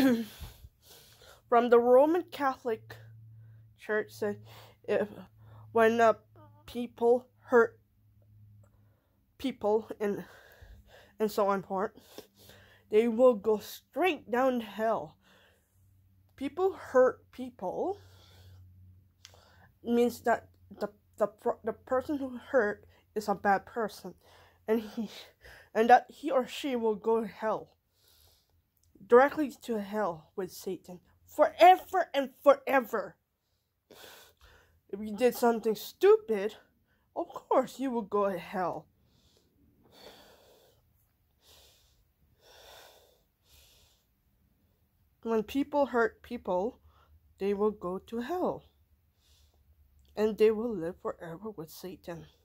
From the Roman Catholic Church said, if when people hurt people and so on part, they will go straight down to hell. People hurt people means that the person who hurt is a bad person, and that he or she will go to hell, directly to hell with Satan forever and forever. If you did something stupid, of course you will go to hell. When people hurt people, they will go to hell. And they will live forever with Satan.